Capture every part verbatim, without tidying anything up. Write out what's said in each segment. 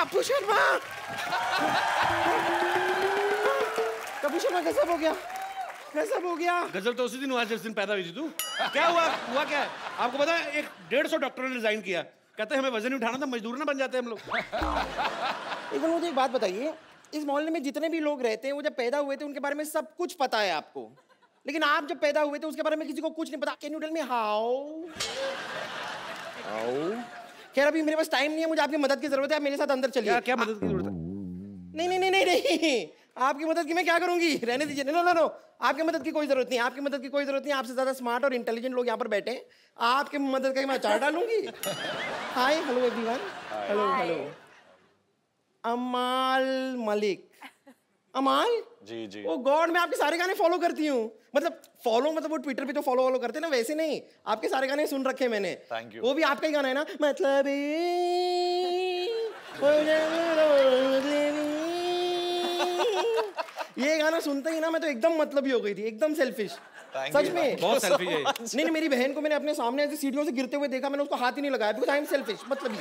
टप्पू शर्मा, टप्पू शर्मा गजब हो गया, गजब हो गया। गजब तो उसी दिन हुआ जिस दिन पैदा हुई थी तू। क्या हुआ हुआ क्या है आपको पता है? एक डेढ़ सौ डॉक्टरों ने रिजाइन किया, कहते हैं हमें वजन नहीं उठाना था, मजदूर ना बन जाते हम लोग। एक बार मुझे एक बात बताइए, इस मोहल्ले में जितने भी लोग रहते हैं वो जब पैदा हुए थे उनके बारे में सब कुछ पता है आपको, लेकिन आप जब पैदा हुए थे उसके बारे में किसी को कुछ नहीं पता। Can you tell me how? How? खैर अभी मेरे पास टाइम नहीं है, मुझे आपकी मदद की जरूरत है, आप मेरे साथ अंदर चलिए। क्या क्या मदद की जरूरत है? नहीं नहीं नहीं नहीं नहीं, आपकी मदद की मैं क्या करूंगी, रहने दीजिए। नो नो नो, आपकी मदद की कोई जरूरत नहीं, आपकी मदद की कोई जरूरत नहीं। आपसे ज्यादा स्मार्ट और इंटेलिजेंट लोग यहाँ पर बैठे हैं, आपकी मदद का मैं अचार डालूंगी। Hi hello everyone, hello hello. Amaal Malik. अमाल जी जी। ओ गॉड, मैं आपके सारे गाने फॉलो करती हूँ, मतलब फॉलो मतलब वो ट्विटर पे जो फॉलो वॉलो करते हैं ना, वैसे नहीं, आपके सारे गाने सुन रखे मैंने। Thank you. वो भी आपका ही गाना है ना, मतलब ये गाना सुनते ही ना मैं तो एकदम मतलबी हो गई थी, एकदम सेल्फिश। सच में बहुत सेल्फिश है। नहीं नहीं, मेरी बहन को मैंने अपने सामने ऐसे सीढ़ियों से गिरते हुए देखा, मैंने उसको हाथ ही नहीं लगाया, बिकॉज़ आई एम सेल्फिश, मतलबी।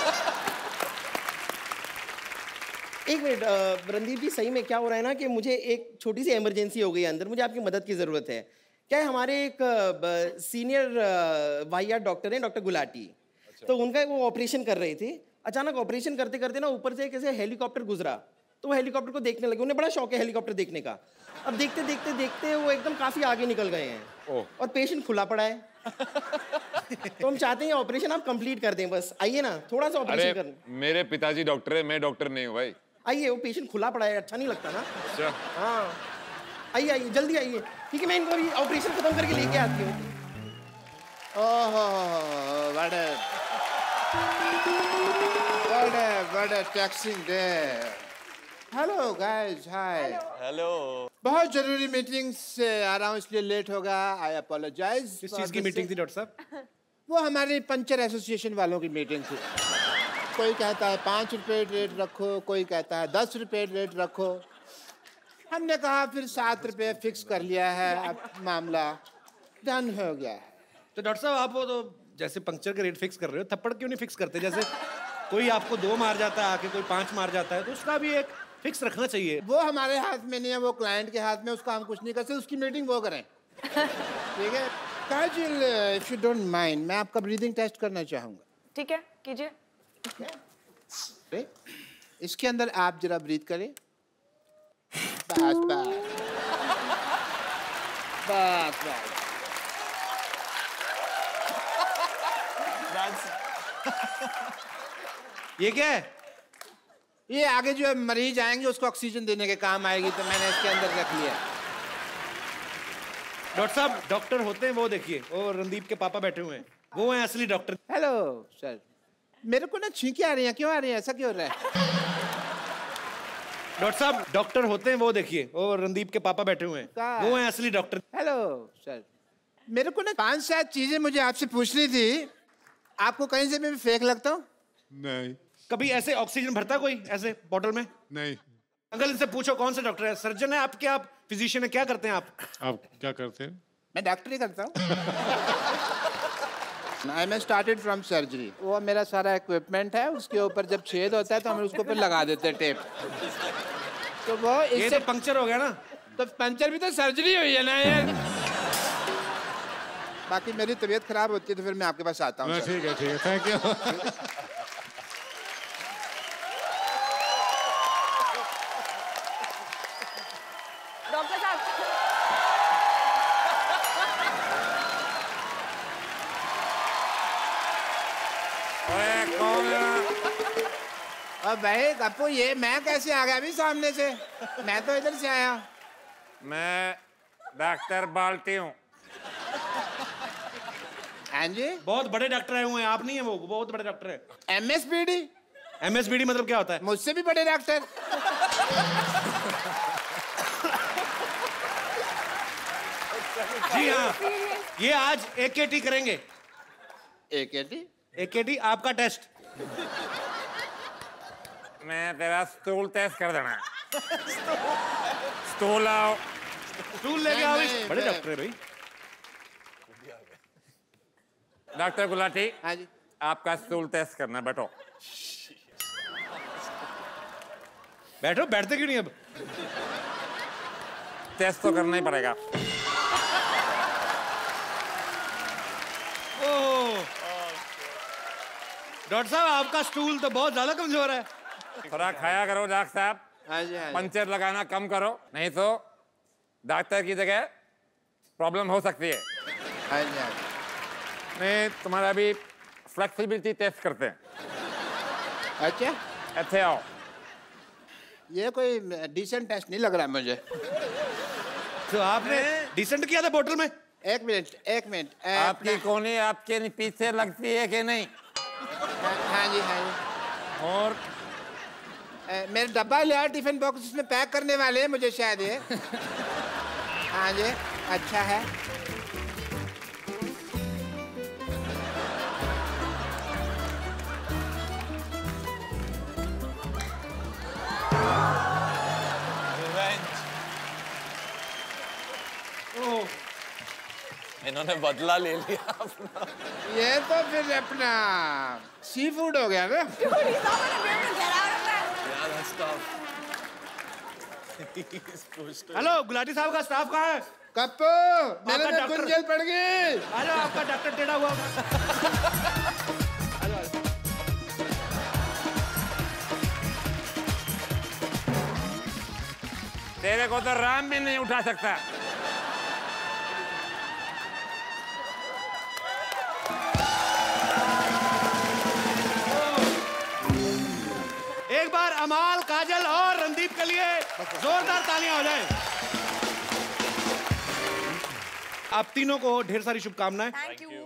एक मिनट रणदीप जी, सही में क्या हो रहा है ना कि मुझे एक छोटी सी इमरजेंसी हो गई है अंदर, मुझे आपकी मदद की ज़रूरत है। क्या है, हमारे एक सीनियर वाहियात डॉक्टर हैं, डॉक्टर गुलाटी। अच्छा। तो उनका वो ऑपरेशन कर रहे थे, अचानक ऑपरेशन करते करते ना ऊपर से एक ऐसे हेलीकॉप्टर गुजरा, तो वो हेलीकॉप्टर को देखने लगे, उन्हें बड़ा शौक है हेलीकॉप्टर देखने का। अब देखते देखते देखते वो एकदम काफ़ी आगे निकल गए हैं और पेशेंट खुला पड़ा है। तो हम चाहते हैं ऑपरेशन आप कंप्लीट कर दें, बस आइए ना, थोड़ा सा ऑपरेशन कर। मेरे पिताजी डॉक्टर है, मैं डॉक्टर नहीं हूँ भाई। आइए, वो पेशेंट खुला पड़ा है, अच्छा नहीं लगता ना। अच्छा हाँ आइए आइए, जल्दी आइए। ठीक है, मैं इनको अभी ऑपरेशन खत्म करके लेके आती हूँ। ओहो, what a what a what a taxing day. Hello guys, hi. Hello. बहुत जरूरी मीटिंग से आ रहा हूँ इसलिए लेट होगा, आई अपोलोजाइज। किस चीज की मीटिंग थी डॉक्टर साहब? वो हमारी पंचर एसोसिएशन वालों की मीटिंग थी। कोई कहता है पाँच रुपए रेट रखो, कोई कहता है दस रुपए रेट रखो। हमने कहा फिर सात रुपए फिक्स कर लिया है, अब मामला डन हो गया है। तो डॉक्टर साहब आप वो तो जैसे पंक्चर के रेट फिक्स कर रहे हो, थप्पड़ क्यों नहीं फिक्स करते? जैसे कोई आपको दो मार जाता है आके, कोई पांच मार जाता है, तो उसका भी एक फिक्स रखना चाहिए। वो हमारे हाथ में नहीं है, वो क्लाइंट के हाथ में, उसका हम कुछ नहीं कर सकते, उसकी मीटिंग वो करें। ठीक है Kajal, if you don't mind, मैं आपका ब्रीदिंग टेस्ट करना चाहूंगा। ठीक है, कीजिए। इसके अंदर आप जरा ब्रीथ करें। बस बस बस बस। ये क्या है? ये आगे जो मरीज आएंगे उसको ऑक्सीजन देने के काम आएगी, तो मैंने इसके अंदर रख लिया। डॉक्टर साहब, डॉक्टर होते हैं वो देखिए, वो रणदीप के पापा बैठे हुए हैं, वो हैं असली डॉक्टर। हेलो सर, मेरे को ना छींकें आ रही हैं, क्यों आ रही हैं, ऐसा क्यों हो रहा है? डॉक्टर साहब, डॉक्टर होते हैं वो देखिए, वो रणदीप के पापा बैठे हुए हैं, वो हैं असली डॉक्टर। हेलो सर, मेरे को ना पांच सात चीजें मुझे आपसे पूछनी थी, आपको कहीं से मैं फेक लगता हूँ? नहीं। कभी ऐसे ऑक्सीजन भरता कोई ऐसे बॉटल में? नहीं। अंकल इनसे पूछो कौन से डॉक्टर है? सर्जन है आप क्या? आप फिजिशियन है, क्या करते हैं आप? आप क्या करते हैं? मैं डॉक्टरी करता हूँ। आई मैं स्टार्टेड फ्रॉम सर्जरी। वो मेरा सारा इक्विपमेंट है, उसके ऊपर जब छेद होता है तो हम उसको फिर लगा देते हैं टेप। तो वो ये इससे तो पंक्चर हो गया ना। तो पंचर भी तो सर्जरी हुई है ना यार। बाकी मेरी तबीयत खराब होती है तो फिर मैं आपके पास आता हूँ। ठीक है ठीक है, थैंक यू। डॉक्टर साहब, अब भाई कप्पू, ये मैं कैसे आ गया अभी सामने से? मैं तो इधर से आया। मैं डॉक्टर बाल्टी हूँ। हाँ जी, बहुत बड़े डॉक्टर आए हुए हैं, आप नहीं है वो, बहुत बड़े डॉक्टर है। M S B D. M S B D मतलब क्या होता है? मुझसे भी बड़े डॉक्टर। जी हाँ, ये आज ए के टी करेंगे। ए के टी? ए के टी आपका टेस्ट। मैं तेरा स्टूल टेस्ट कर देना। स्टूल आओ। स्टूल लेके आओ। बड़े डॉक्टर है भाई। डॉक्टर गुलाटी, हाँ जी, आपका स्टूल टेस्ट करना, बैठो। बैठो, बैठते क्यों नहीं अब? टेस्ट तो करना ही पड़ेगा। ओह, डॉक्टर साहब आपका स्टूल तो बहुत ज्यादा कमजोर है। थोड़ा खाया करो डॉक्टर साहब, हाँ जी हाँ जी पंचर लगाना कम करो, नहीं तो डॉक्टर की जगह प्रॉब्लम हो सकती है। हाँ जी हाँ जी। नहीं, तुम्हारा भी फ्लेक्सिबिलिटी टेस्ट करते हैं। अच्छा, अच्छे आओ। ये कोई डिसेंट टेस्ट नहीं लग रहा मुझे। तो आपने डिसेंट किया था बोतल में? एक मिनट एक मिनट अ, आपकी कोनी आपके पीछे लगती है कि नहीं? हाँ जी हाँ जी। और अ, मेरा डब्बा लिया टिफिन बॉक्स, उसमें पैक करने वाले हैं मुझे शायद ये। हाँ जी, अच्छा है। इन्होंने बदला ले लिया अपना। ये तो फिर अपना सी फूड हो गया ना। Dude, he's not gonna be able to get out of that. Yeah, that's tough. He's pushed it. Hello, Gulati साहब का स्टाफ कहाँ है? कप्पू, मेरे आपका में डॉक्टर- गुंजल पड़ गई। आ जाओ, आपका डॉक्टर टेढ़ा हुआ। तेरे को तो राम भी नहीं उठा सकता। एक बार अमाल, काजल और रणदीप के लिए जोरदार तालियां हो जाएं। आप तीनों को ढेर सारी शुभकामनाएं। Thank you.